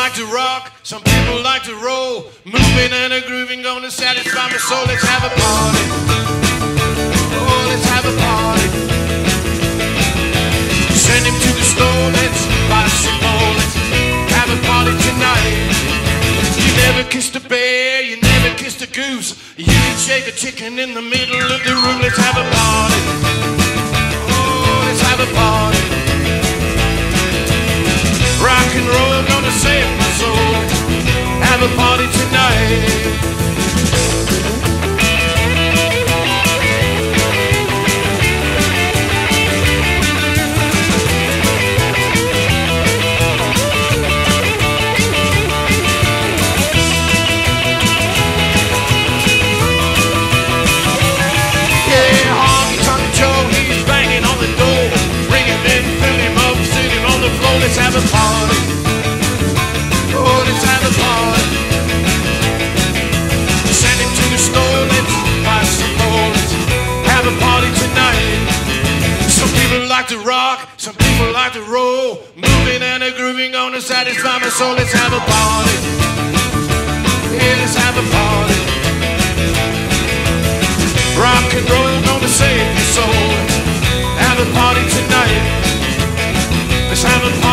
like to rock, some people like to roll. Moving and a grooving, gonna satisfy my soul. Let's have a party. Oh, let's have a party. Send him to the store, let's buy some more. Let's have a party tonight. You never kissed a bear, you never kissed a goose. You can shake a chicken in the middle of the room. Let's have a party. Oh, let's have a party. Rock and roll gonna save my soul. Have a party tonight. Let's have a party. Oh, let's have a party. Send him to the store, let's buy some more. Let's have a party tonight. Some people like to rock, some people like to roll. Moving and a grooving, gonna satisfy my soul. Let's have a party. Yeah, let's have a party. Rock and roll, gonna save your soul. Have a party tonight. Let's have a party.